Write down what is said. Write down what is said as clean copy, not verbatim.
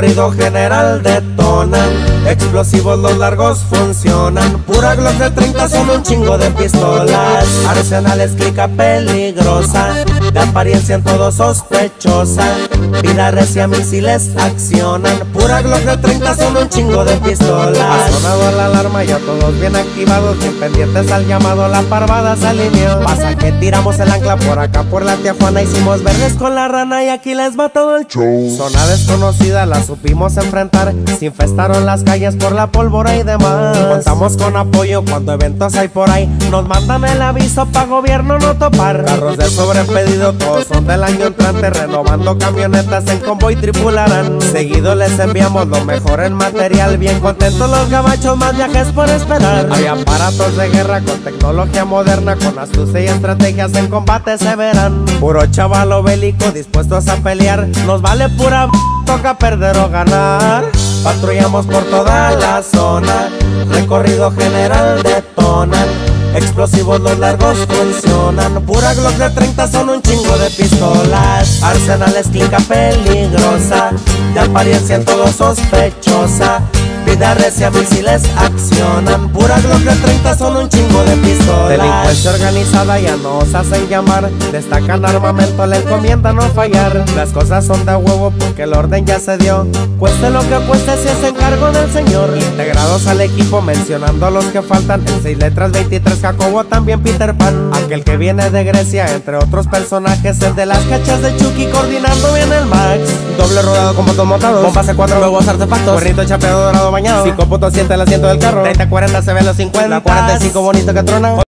Recorrido general detonan, explosivos los largos funcionan. Pura Glock de 30 son un chingo de pistolas. Arsenales clica peligrosa, de apariencia en todo sospechosa. Vida recia, misiles accionan. Pura Glock de 30 son un chingo de pistolas. Ha sonado la alarma, ya todos bien activados, bien pendientes al llamado, la parvada se alineó. Pasa que tiramos el ancla por acá por la Tijuana, hicimos verdes con la rana y aquí les va todo el show. Zona desconocida, la supimos enfrentar, se infestaron las calles por la pólvora y demás. Contamos con apoyo cuando eventos hay por ahí, nos mandan el aviso pa' gobierno no topar. Carros de sobrepedido, todos son del año entrante, renovando camionetas en convoy tripularán. Seguido les enviamos lo mejor en material, bien contentos los gabachos, más viajes por esperar. Hay aparatos de guerra con tecnología moderna, con astucia y estrategias en combate se verán. Puro chavalo bélico dispuestos a pelear, nos vale pura toca perder o ganar. Patrullamos por toda la zona, recorrido general detonan, explosivos los largos funcionan. Pura Glock de 30 son un chingo de pistolas. Arsenales clica peligrosa, de apariencia en todo sospechosa. Vida recia, misiles accionan. Pura Glock de 30 son un chingo de pistolas. Delincuencia organizada ya nos hacen llamar, destacan armamento, la encomienda no fallar. Las cosas son de huevo porque el orden ya se dio, cueste lo que cueste si es encargo del señor. Integrados al equipo mencionando a los que faltan, en 6 letras 23 Jacobo, también Peter Pan. Aquel que viene de Grecia, entre otros personajes, el de las cachas de Chucky, coordinando bien el Max. Doble rodado con botos montados, bombas C4, nuevos artefactos, cuernito chapeado dorado bañado, 5.7 el asiento del carro, 30-40 se ve los 50, la 45 bonito que trona.